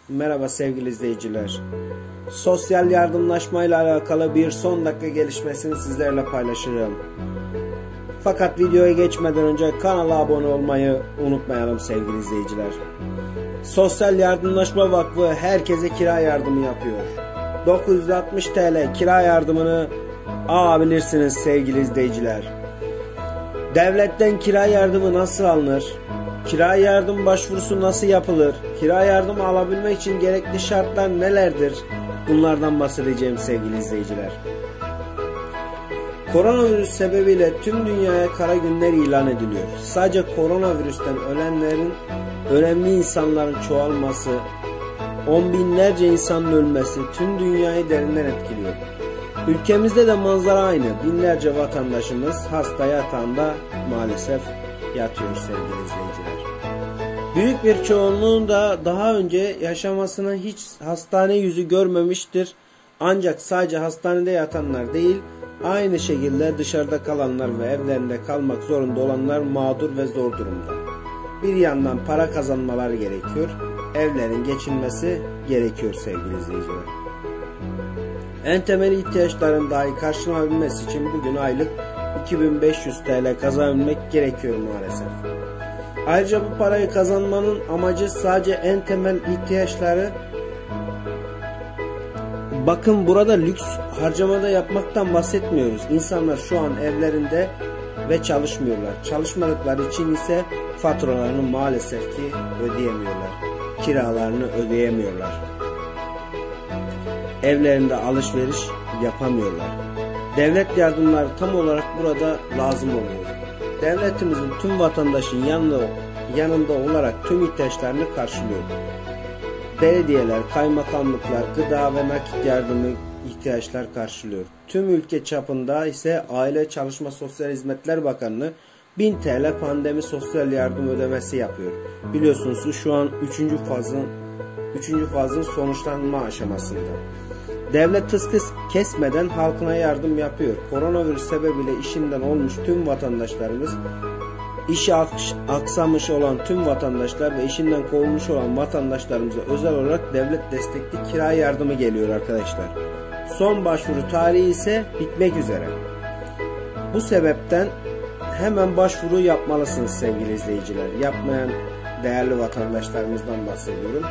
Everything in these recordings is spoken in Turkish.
Merhaba sevgili izleyiciler. Sosyal yardımlaşma ile alakalı bir son dakika gelişmesini sizlerle paylaşırım. Fakat videoya geçmeden önce kanala abone olmayı unutmayalım sevgili izleyiciler. Sosyal Yardımlaşma Vakfı herkese kira yardımı yapıyor. 960 TL kira yardımını alabilirsiniz sevgili izleyiciler. Devletten kira yardımı nasıl alınır? Kira yardım başvurusu nasıl yapılır? Kira yardımı alabilmek için gerekli şartlar nelerdir? Bunlardan bahsedeceğim sevgili izleyiciler. Koronavirüs sebebiyle tüm dünyaya kara günler ilan ediliyor. Sadece koronavirüsten ölenlerin, önemli insanların çoğalması, on binlerce insanın ölmesi tüm dünyayı derinden etkiliyor. Ülkemizde de manzara aynı. Binlerce vatandaşımız hasta yatağında maalesef yatıyor sevgili izleyiciler. Büyük bir çoğunluğun da daha önce yaşamasına hiç hastane yüzü görmemiştir. Ancak sadece hastanede yatanlar değil, aynı şekilde dışarıda kalanlar ve evlerinde kalmak zorunda olanlar mağdur ve zor durumda. Bir yandan para kazanmaları gerekiyor, evlerin geçinmesi gerekiyor sevgili izleyiciler. En temel ihtiyaçların dahi karşılanabilmesi için bugün aylık 2500 TL kazanabilmek gerekiyor maalesef. Ayrıca bu parayı kazanmanın amacı sadece en temel ihtiyaçları. Bakın burada lüks harcamada yapmaktan bahsetmiyoruz. İnsanlar şu an evlerinde ve çalışmıyorlar. Çalışmadıkları için ise faturalarını maalesef ki ödeyemiyorlar. Kiralarını ödeyemiyorlar. Yanlarında alışveriş yapamıyorlar. Devlet yardımları tam olarak burada lazım oluyor. Devletimizin tüm vatandaşın yanında olarak tüm ihtiyaçlarını karşılıyor. Belediyeler, kaymakamlıklar, gıda ve nakit yardımı ihtiyaçlar karşılıyor. Tüm ülke çapında ise Aile Çalışma Sosyal Hizmetler Bakanlığı 1000 TL pandemi sosyal yardım ödemesi yapıyor. Biliyorsunuz şu an 3. fazın sonuçlanma aşamasında. Devlet hız kesmeden halkına yardım yapıyor. Koronavirüs sebebiyle işinden olmuş tüm vatandaşlarımız, işi aksamış olan tüm vatandaşlar ve işinden kovulmuş olan vatandaşlarımıza özel olarak devlet destekli kira yardımı geliyor arkadaşlar. Son başvuru tarihi ise bitmek üzere. Bu sebepten hemen başvuru yapmalısınız sevgili izleyiciler. Yapmayan değerli vatandaşlarımızdan bahsediyorum.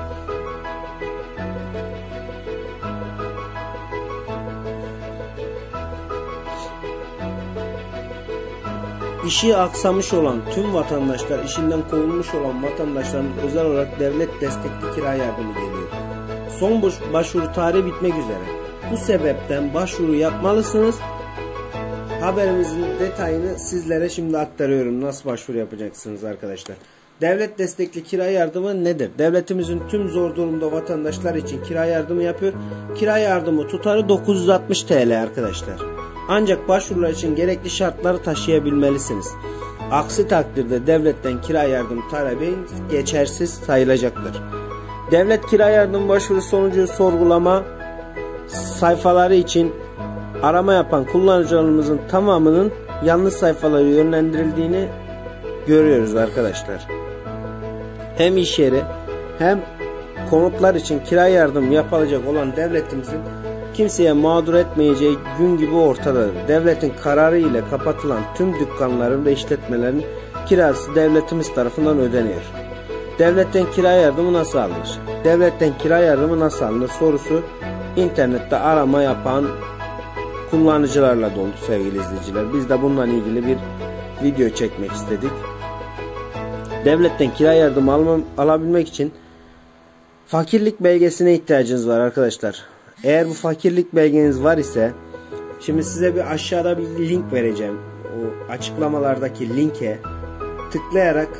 İşi aksamış olan tüm vatandaşlar, işinden kovulmuş olan vatandaşlarımız özel olarak devlet destekli kira yardımı geliyor. Son başvuru tarihi bitmek üzere. Bu sebepten başvuru yapmalısınız. Haberimizin detayını sizlere şimdi aktarıyorum. Nasıl başvuru yapacaksınız arkadaşlar? Devlet destekli kira yardımı nedir? Devletimizin tüm zor durumda vatandaşlar için kira yardımı yapıyor. Kira yardımı tutarı 960 TL arkadaşlar. Ancak başvurular için gerekli şartları taşıyabilmelisiniz. Aksi takdirde devletten kira yardım talebi geçersiz sayılacaktır. Devlet kira yardım başvuru sonucu sorgulama sayfaları için arama yapan kullanıcılarımızın tamamının yanlış sayfalara yönlendirildiğini görüyoruz arkadaşlar. Hem iş yeri hem konutlar için kira yardım yapılacak olan devletimizin kimseye mağdur etmeyeceği gün gibi ortadadır. Devletin kararı ile kapatılan tüm dükkanların ve işletmelerin kirası devletimiz tarafından ödeniyor. Devletten kira yardımı nasıl alınır? Devletten kira yardımı nasıl alınır sorusu internette arama yapan kullanıcılarla dolu sevgili izleyiciler. Biz de bununla ilgili bir video çekmek istedik. Devletten kira yardımı alabilmek için fakirlik belgesine ihtiyacınız var arkadaşlar. Eğer bu fakirlik belgeniz var ise, şimdi size bir aşağıda bir link vereceğim. O açıklamalardaki linke tıklayarak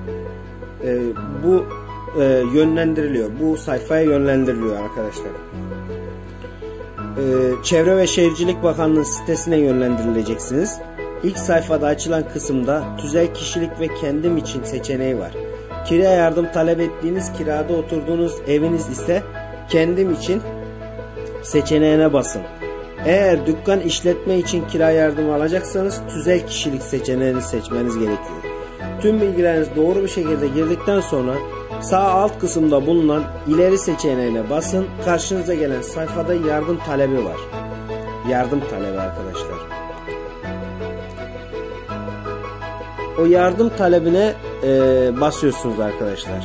bu yönlendiriliyor. Bu sayfaya yönlendiriliyor arkadaşlar. Çevre ve Şehircilik Bakanlığı sitesine yönlendirileceksiniz. İlk sayfada açılan kısımda tüzel kişilik ve kendim için seçeneği var. Kira yardım talep ettiğiniz, kirada oturduğunuz eviniz ise kendim için seçeneğine basın. Eğer dükkan işletme için kira yardımı alacaksanız tüzel kişilik seçeneğini seçmeniz gerekiyor. Tüm bilgileriniz doğru bir şekilde girdikten sonra Sağ alt kısımda bulunan ileri seçeneğine basın. Karşınıza gelen sayfada yardım talebi var. Yardım talebi arkadaşlar. O yardım talebine basıyorsunuz arkadaşlar.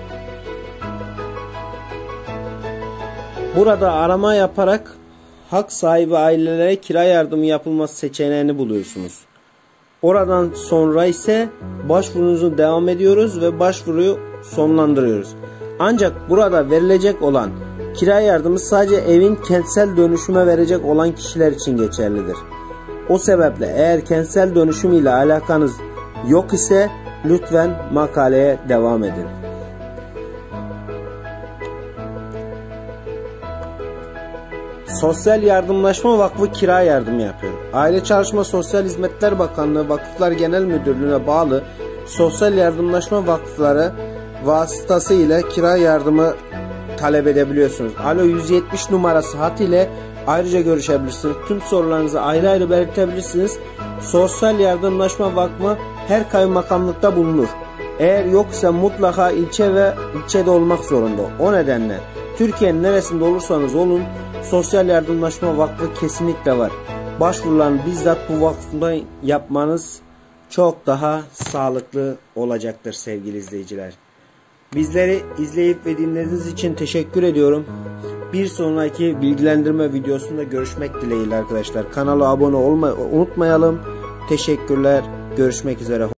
Burada arama yaparak hak sahibi ailelere kira yardımı yapılması seçeneğini buluyorsunuz. Oradan sonra ise başvurunuzu devam ediyoruz ve başvuruyu sonlandırıyoruz. Ancak burada verilecek olan kira yardımı sadece evin kentsel dönüşüme verecek olan kişiler için geçerlidir. O sebeple eğer kentsel dönüşüm ile alakanız yok ise lütfen makaleye devam edin. Sosyal Yardımlaşma Vakfı kira yardımı yapıyor. Aile Çalışma Sosyal Hizmetler Bakanlığı Vakıflar Genel Müdürlüğü'ne bağlı Sosyal Yardımlaşma Vakıfları vasıtasıyla kira yardımı talep edebiliyorsunuz. Alo 170 numarası hat ile ayrıca görüşebilirsiniz. Tüm sorularınızı ayrı ayrı belirtebilirsiniz. Sosyal Yardımlaşma Vakfı her kaymakamlıkta bulunur. Eğer yoksa mutlaka ilçede olmak zorunda. O nedenle Türkiye'nin neresinde olursanız olun Sosyal Yardımlaşma Vakfı kesinlikle var. Başvurularını bizzat bu vakfından yapmanız çok daha sağlıklı olacaktır sevgili izleyiciler. Bizleri izleyip ve dinlediğiniz için teşekkür ediyorum. Bir sonraki bilgilendirme videosunda görüşmek dileğiyle arkadaşlar. Kanala abone olmayı unutmayalım. Teşekkürler. Görüşmek üzere.